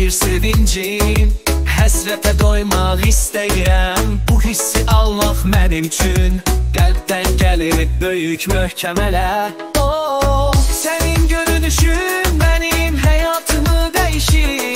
bir sevincim. Həsrətə doymaq istəyirəm. Bu hissi almaq mənim üçün qəlbdən gəlir böyük möhkəmələr. Sənin görünüşün mənim həyatımı dəyişir.